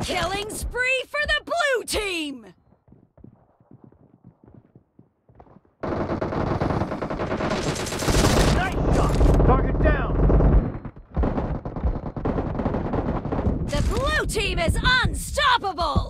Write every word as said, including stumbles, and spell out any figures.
Killing spree for the blue team! Nice shot! Target down! The blue team is unstoppable!